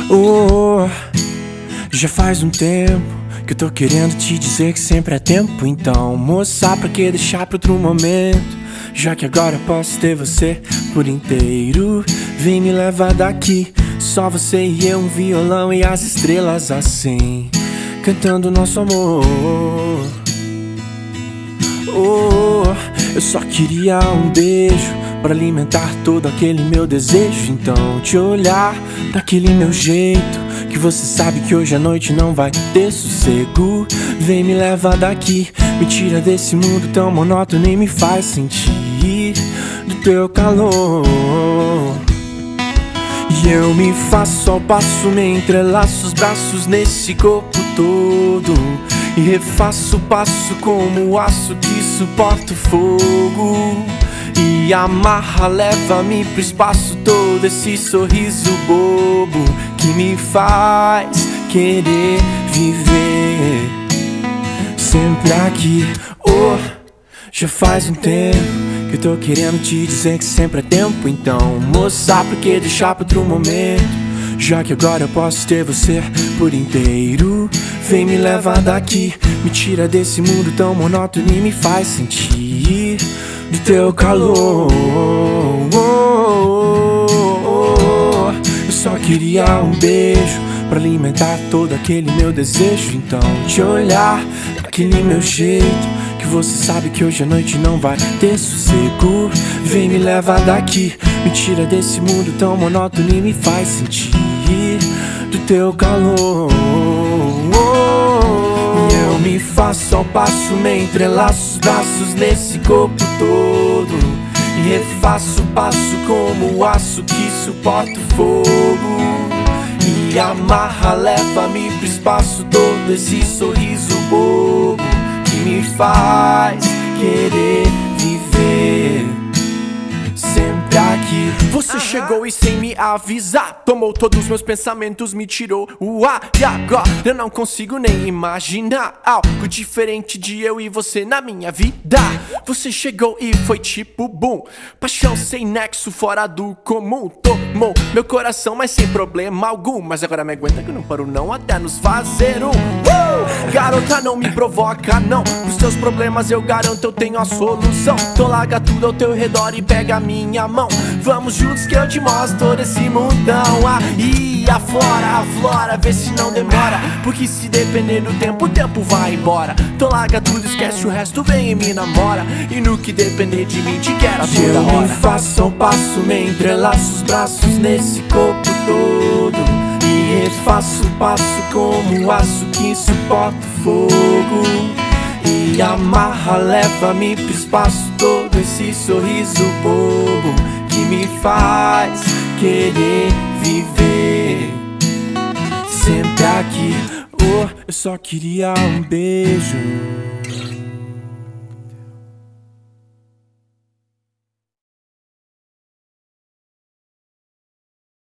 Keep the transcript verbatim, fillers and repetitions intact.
Oh, já faz um tempo que eu tô querendo te dizer que sempre é tempo. Então, moça, pra que deixar pra outro momento? Já que agora eu posso ter você por inteiro. Vem me levar daqui, só você e eu, um violão e as estrelas assim, cantando nosso amor. Oh, eu só queria um beijo pra alimentar todo aquele meu desejo. Então te olhar daquele meu jeito, que você sabe que hoje à noite não vai ter sossego. Vem me levar daqui, me tira desse mundo tão monótono e me faz sentir do teu calor. E eu me faço ao passo, me entrelaço os braços nesse corpo todo, e refaço o passo como o aço que suporta o fogo. E amarra, leva-me pro espaço todo, esse sorriso bobo que me faz querer viver sempre aqui. Oh, já faz um tempo que eu tô querendo te dizer que sempre é tempo. Então, moça, por que deixar pra outro momento? Já que agora eu posso ter você por inteiro. Vem me levar daqui, me tira desse mundo tão monótono e me faz sentir do teu calor. Oh, oh, oh, oh. Eu só queria um beijo pra alimentar todo aquele meu desejo. Então te olhar daquele meu jeito, que você sabe que hoje à noite não vai ter sossego. Vem me levar daqui, me tira desse mundo tão monótono e me faz sentir do teu calor. E eu me faço ao passo, me entrelaço os braços nesse corpo todo, e refaço o passo como o aço que suporta o fogo. E amarra, leva-me pro espaço todo, esse sorriso bobo que me faz querer viver sempre aqui. Você chegou e sem me avisar tomou todos os meus pensamentos, me tirou o ar. E agora eu não consigo nem imaginar algo diferente de eu e você na minha vida. Você chegou e foi tipo boom, paixão sem nexo, fora do comum. Tomou meu coração, mas sem problema algum. Mas agora me aguenta que eu não paro não até nos fazer um uh! Garota, não me provoca não, os teus problemas eu garanto eu tenho a solução. Então larga tudo ao teu redor e pega a minha mão. Vamos juntos que eu te mostro todo esse mundão. Aí aflora, aflora, vê se não demora, porque se depender do tempo, o tempo vai embora. Então larga tudo, esquece o resto, vem e me namora. E no que depender de mim, te quero a toda hora. Eu me faço ao passo, me entrelaço os braços nesse corpo todo, e refaço o passo como o aço que suporta o fogo. E amarra, leva-me pro espaço todo, esse sorriso bobo que me faz querer viver sempre aqui. Oh, eu só queria um beijo